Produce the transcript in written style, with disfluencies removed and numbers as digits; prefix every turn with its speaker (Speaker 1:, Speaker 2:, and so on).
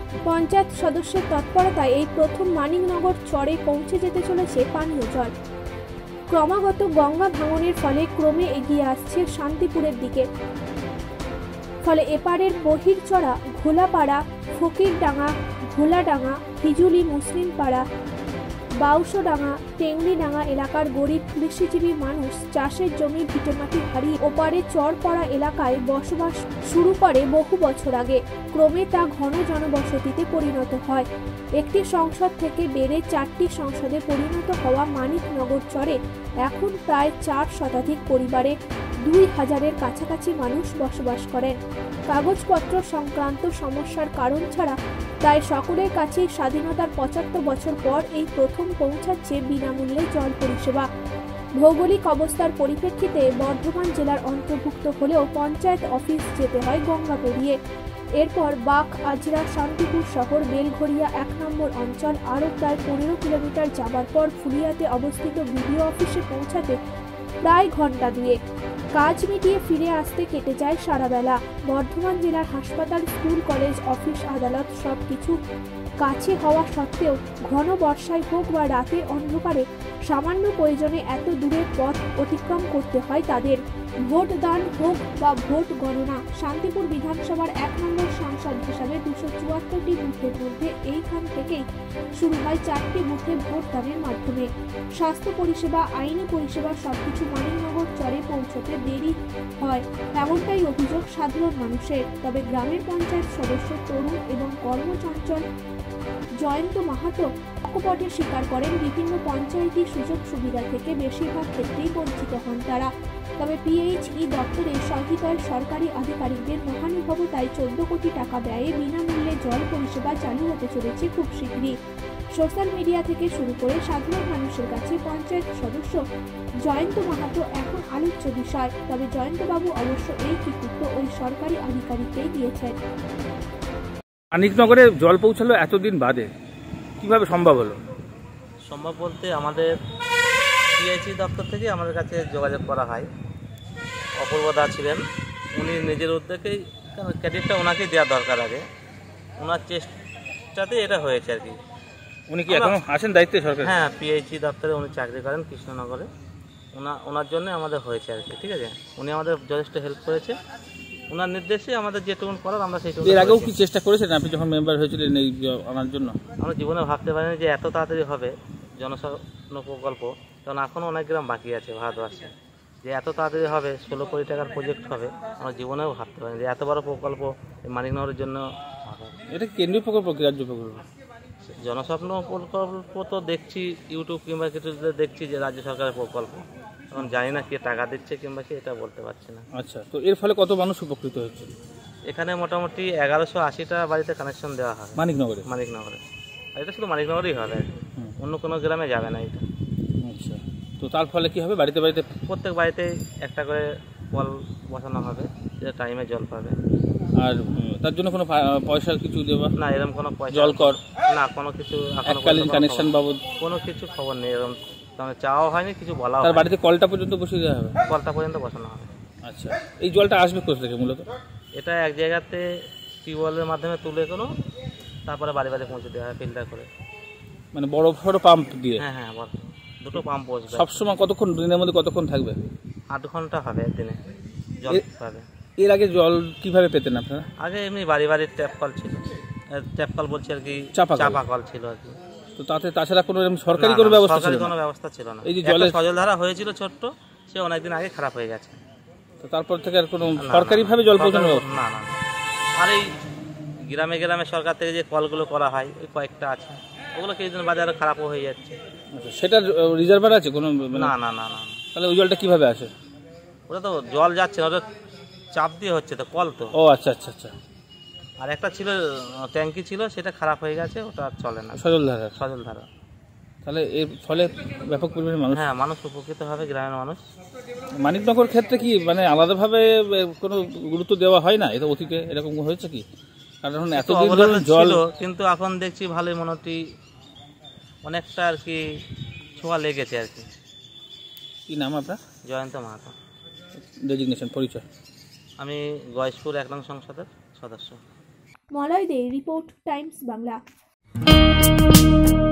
Speaker 1: পঞ্চায়েত সদস্যের তৎপরতায় এই প্রথম মানিকনগর চরে পৌঁছে যেতে চলেছে পানীয় জল। ক্রমাগত গঙ্গা ভাঙনের ফলে ক্রমে এগিয়ে আসছে শান্তিপুরের দিকে। ফলে এপারের বহিরচড়া, ঘোলাপাড়া, ফকিরডাঙ্গা, ঘোলাডাঙ্গা, হিজুলি, মুসলিমপাড়া, বাউসডাঙ্গা, টেংরিডাঙ্গা এলাকার গরিব কৃষিজীবী মানুষ চাষের জমি ভিটেমাটি হারিয়ে ওপারে চরপড়া এলাকায় বসবাস শুরু করে বহু বছর আগে। ক্রমে তা ঘন জনবসতিতে পরিণত হয়। একটি সংসদ থেকে বেড়ে 4টি সংসদে পরিণত হওয়া মানিকনগর চরে এখন প্রায় 4 শতাধিক পরিবারে 2000-এর কাছাকাছি মানুষ বসবাস করেন। কাগজপত্র সংক্রান্ত সমস্যার কারণ ছাড়া তাই সকলের কাছেই স্বাধীনতার 75 বছর পর এই প্রথম পৌঁছাচ্ছে বিনামূল্যে জল পরিষেবা। ভৌগোলিক অবস্থার পরিপ্রেক্ষিতে বর্ধমান জেলার অন্তর্ভুক্ত হলেও পঞ্চায়েত অফিস যেতে হয় গঙ্গা পেরিয়ে। এরপর বাক, আজরা, শান্তিপুর শহর, বেলঘরিয়া 1 নম্বর অঞ্চল আরও প্রায় 15 কিলোমিটার যাবার পর ফুলিয়াতে অবস্থিত বিডিও অফিসে পৌঁছাতে প্রায় ঘন্টা 2। কাজ মিটিয়ে ফিরে আসতে কেটে যায় সারা বেলা। বর্ধমান জেলার হাসপাতাল, স্কুল, কলেজ, অফিস, আদালত সবকিছু কাছে হওয়া সত্ত্বেও ঘন বর্ষায় হোক বা রাতের অন্ধকারে সামান্য প্রয়োজনে এত দূরের পথ অতিক্রম করতে হয় তাদের। ভোট দান হোক বা ভোট গণনা, শান্তিপুর বিধানসভার 1 নম্বর সাংসদ হিসাবে 274টি বুথের মধ্যে এইখান থেকেই শুরু হয় 4টি বুথে ভোট দানের মাধ্যমে। স্বাস্থ্য পরিষেবা, আইনি পরিষেবা সবকিছু মানিকনগর চরে পৌঁছতে দেরি হয় এমনটাই অভিযোগ সাধারণ মানুষের। তবে গ্রামের পঞ্চায়েত সদস্য তরুণ এবং কর্মচঞ্চল জয়ন্ত মাহাতো অকপটে স্বীকার করেন বিভিন্ন পঞ্চায়েতি সুযোগ সুবিধা থেকে বেশিরভাগ ক্ষেত্রেই বঞ্চিত হন তারা। তবে পিএইচই দপ্তরে সহৃদয় সরকারি আধিকারিকদের মহানুভবতায় 14 কোটি টাকা ব্যয়ে বিনামূল্যে জল পরিষেবা চালু হতে চলেছে খুব শীঘ্রই। সোশ্যাল মিডিয়া থেকে শুরু করে সাধারণ মানুষের কাছে পঞ্চায়েত সদস্য জয়ন্ত মাহাতো এখন আলোচ্য বিষয়। তবে জয়ন্তবাবু অবশ্য এই কৃতিত্ব ওই সরকারি আধিকারিককেই দিয়েছেন।
Speaker 2: মানিকনগরে জল পৌঁছালো এতদিন বাদে, কিভাবে সম্ভব হলো?
Speaker 3: সম্ভব বলতে আমাদের পিএইচই দপ্তর থেকে আমাদের কাছে যোগাযোগ করা হয়। অপূর্বদা ছিলেন, উনি নিজের উদ্যোগেই, কারণ ক্রেডিটটা ওনাকেই দেওয়া দরকার আগে, ওনার চেষ্টাতে এটা হয়েছে আর কি।
Speaker 2: উনি কি এখনো আছেন দায়িত্বে সরকার?
Speaker 3: হ্যাঁ, পিএইচই দপ্তরে উনি চাকরি করেন কৃষ্ণনগরে। ওনার জন্য আমাদের হয়েছে আর কি, ঠিক আছে। উনি আমাদের যথেষ্ট হেল্প করেছে, ওনার নির্দেশে আমাদের যেটুকুন করার আমরা সেইটুকু।
Speaker 2: এর আগেও কি চেষ্টা করেছেন আপনি যখন মেম্বার হয়েছিলেন এই আনার জন্য?
Speaker 3: আমরা জীবনে ভাবতে পারিনি যে এত তাড়াতাড়ি হবে জনস্বাস্থ্য প্রকল্প, কারণ এখনও অনেক গ্রাম বাকি আছে ভারতবর্ষে, যে এত তাড়াতাড়ি হবে 16 কোটি টাকার প্রজেক্ট হবে। আমরা জীবনেও ভাবতে পারিনি যে এত বড় প্রকল্প মানিকনগরের জন্য হবে।
Speaker 2: এটা কেন্দ্রীয় প্রকল্প কি রাজ্য প্রকল্প?
Speaker 3: জনস্বপ্ন প্রকল্প তো দেখছি ইউটিউব কিংবা কিছুতে দেখছি যে রাজ্য সরকারের প্রকল্প, এখন জানি না কে টাকা দিচ্ছে কিংবা কি, এটা বলতে পারছি না।
Speaker 2: আচ্ছা, তো এর ফলে কত মানুষ উপকৃত হচ্ছে?
Speaker 3: এখানে মোটামুটি 1180টা বাড়িতে কানেকশন দেওয়া হয়
Speaker 2: মানিকনগরে।
Speaker 3: আর এটা শুধু মানিকনগরেই হবে, অন্য কোনো গ্রামে যাবে না এটা।
Speaker 2: আচ্ছা, তো তার ফলে কি হবে? বাড়িতে বাড়িতে
Speaker 3: প্রত্যেক বাড়িতে একটা করে কল বসানো হবে, যেটা টাইমে জল পাবে।
Speaker 2: আর তার জন্য কোনো পয়সা কিছু দেওয়া?
Speaker 3: না, এরকম কোনো পয়সা,
Speaker 2: জল কর
Speaker 3: না, কোনো কিছু
Speaker 2: এককালীন কানেকশন বাবদ
Speaker 3: কোনো কিছু খবর নেই, এরকম চাওয়া হয়নি, কিছু বলা হয়।
Speaker 2: তার বাড়িতে কলটা পর্যন্ত বসিয়ে দেওয়া হবে?
Speaker 3: কলটা পর্যন্ত বসানো হবে।
Speaker 2: আচ্ছা, এই জলটা আসবে কোথা থেকে মূলত?
Speaker 3: এটা এক জায়গাতে টিউবওয়েলের মাধ্যমে তুলে কোনো, তারপরে বাড়ি বাড়ি পৌঁছে দেওয়া হয় ফিল্টার করে,
Speaker 2: মানে বড় বড় পাম্প দিয়ে?
Speaker 3: হ্যাঁ হ্যাঁ, দুটো পাম্প বসবে।
Speaker 2: সবসময় কতক্ষণ, দিনের মধ্যে কতক্ষণ থাকবে?
Speaker 3: 8 ঘন্টা হবে দিনে জল পাবে।
Speaker 2: এর আগে জল কিভাবে পেতেন আপনারা?
Speaker 3: আগে এমনি বাড়ি বাড়ি ট্যাপ কল ছিল, ট্যাপ কল বলছি আর কি, চাপা কল ছিল আর কি।
Speaker 2: তো তাতে তাছাড়া কোনো সরকারি কোনো ব্যবস্থা ছিল না?
Speaker 3: কোনো ব্যবস্থা ছিল না।
Speaker 2: এই যে জলের
Speaker 3: সজলধারা হয়েছিল ছোট্ট, সে অনেকদিন আগে খারাপ হয়ে গেছে।
Speaker 2: তো তারপর থেকে আর কোনো সরকারিভাবে জল পৌঁছানো?
Speaker 3: না না। আর এই গ্রামে গ্রামে সরকার থেকে যে কলগুলো করা হয়, ওই কয়েকটা আছে, ওগুলো কিছুদিন বাদে আরো খারাপও হয়ে যাচ্ছে।
Speaker 2: সেটা রিজার্ভার আছে কোনো?
Speaker 3: না না না না।
Speaker 2: তাহলে ওই জলটা কিভাবে আসে?
Speaker 3: ওটা তো জল যাচ্ছে না, ওটা চাপ দিয়ে হচ্ছে তো, কল তো।
Speaker 2: ও আচ্ছা আচ্ছা আচ্ছা।
Speaker 3: আর একটা ছিল ট্যাঙ্কি ছিল, সেটা খারাপ হয়ে গেছে, ওটা চলে না। সজলধারা।
Speaker 2: তাহলে এর ফলে ব্যাপক পরিমাণে মানুষ,
Speaker 3: হ্যাঁ, মানুষ উপকৃত হবে, গ্রামের মানুষ।
Speaker 2: মানিকনগর ক্ষেত্রে কি মানে আলাদাভাবে কোনো গুরুত্ব দেওয়া হয় না? এটা অতীতে এরকম হয়েছে কি? কারণ এতদিন জল,
Speaker 3: কিন্তু এখন দেখছি ভালোই মোটামুটি অনেকটা আর কি ছোঁয়া লেগেছে আর কি।
Speaker 2: কি নাম আপনার?
Speaker 3: জয়ন্ত মাহাতো।
Speaker 2: ডেজিগনেশন, পরিচয়?
Speaker 3: আমি গয়েশপুর 1 নং সংসদের সদস্য।
Speaker 1: Malay De, report Times Bangla.